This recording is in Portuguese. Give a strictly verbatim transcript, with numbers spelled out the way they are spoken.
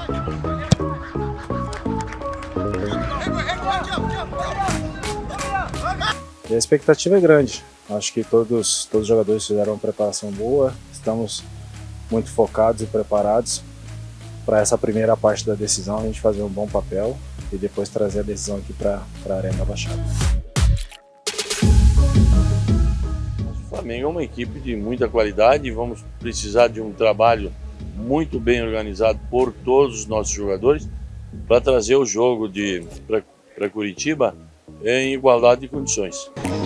E a expectativa é grande. Acho que todos, todos os jogadores fizeram uma preparação boa. Estamos muito focados e preparados para essa primeira parte da decisão, a gente fazer um bom papel e depois trazer a decisão aqui para a Arena da Baixada. O Flamengo é uma equipe de muita qualidade e vamos precisar de um trabalho muito bem organizado por todos os nossos jogadores para trazer o jogo para Curitiba em igualdade de condições.